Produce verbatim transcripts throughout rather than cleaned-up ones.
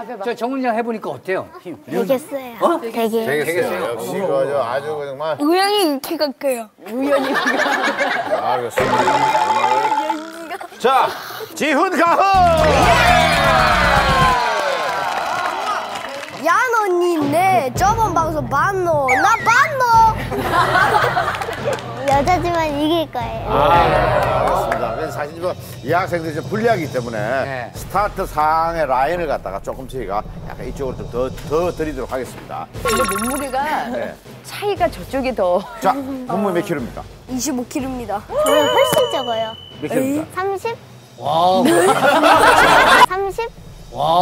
저 정훈이랑 해보니까 어때요? 힘. 되겠어요. 어? 되게. 되겠어요. 역시 그저 아주 정말 우연히 키가 커요. 우연히 키가. 알겠습니다. 자, 지훈 가훈. 얀 언니 네 저번 방송 봤노? 나 봤노? 여자지만 이길 거예요. 아, 알겠습니다. 그래서 사실 뭐 이 학생들이 좀 불리하기 때문에 네. 스타트 상의 라인을 갖다가 조금 저희가 약간 이쪽으로 좀 더 더 드리도록 하겠습니다. 근데 몸무게가 네. 차이가 저쪽이 더. 자, 몸무게 몇 킬로입니까? 이십오 킬로그램입니다. 저는 훨씬 적어요. 몇 킬로입니까? 삼십? 와우. 삼십? 와우.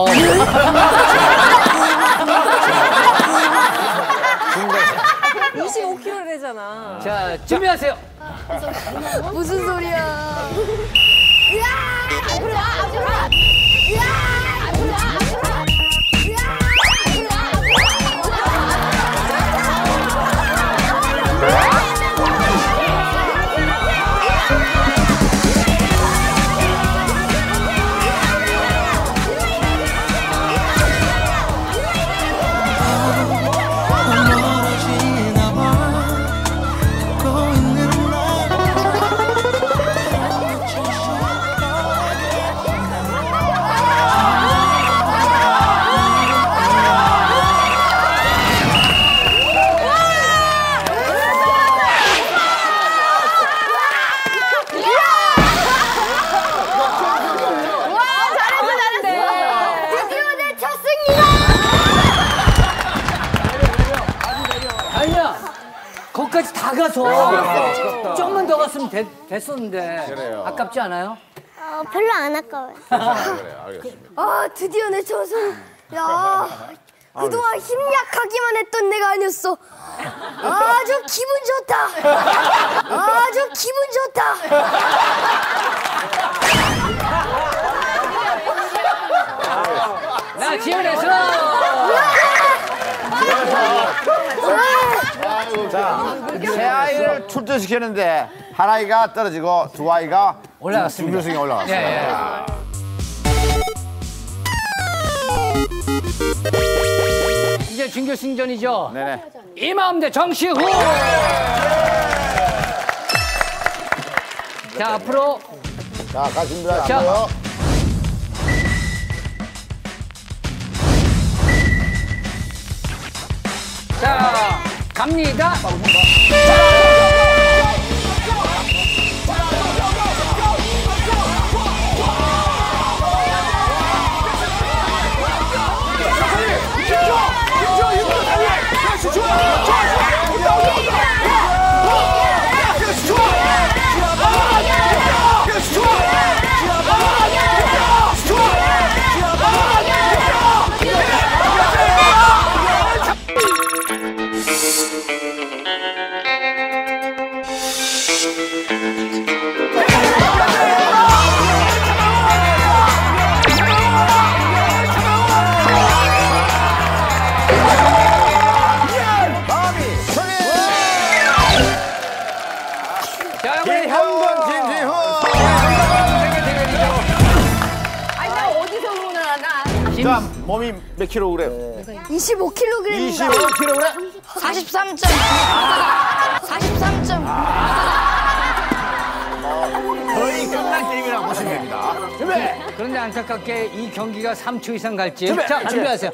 이십오 킬로그램이잖아. 자, 준비하세요. 무슨 소리야? 으아! 앞으로 와! 앞으로 와! 으아! 앞으로 와! 앞으로 와! 거기까지 다 가서 조금만 더 갔으면 되, 됐었는데 그래요. 아깝지 않아요? 어, 별로 안 아까워요. 그래요, 알겠습니다. 아, 드디어 내 저승. 야, 그동안 힘 약하기만 했던 내가 아니었어. 아주 기분 좋다. 아주 기분 좋다. 나 지원했어. 자, 세 아이를 출전시켰는데 한 아이가 떨어지고 두 아이가 올라갔습니다. 준결승에 올라갔어요. 예, 예. 이제 준결승전이죠. 네네. 이마음 대 정시후. 자, 앞으로 자, 가 준비하시고요. 자, 갑니다. 자, 우리 현건 김지훈. 아니, 나 어디서 오나, 나. 자, 몸이 몇 킬로그램? 이십오 킬로그램입니다. 이십오 킬로그램? 사십삼 점. 사십삼 점. 거의 끝난 게임이라고 보시면 됩니다. 준비! 그런데 안타깝게 이 경기가 삼 초 이상 갈지. 자, 준비하세요.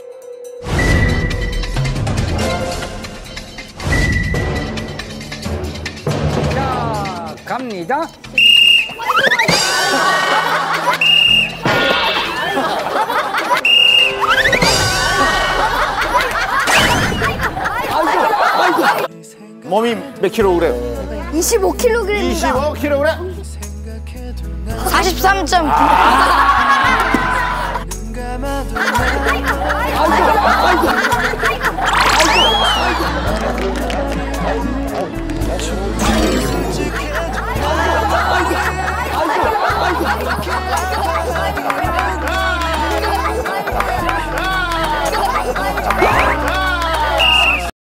자, 갑니다. 몸이 몇 킬로그램? 이십오 킬로그램입니다. 이십오 킬로그램? 사십삼 점.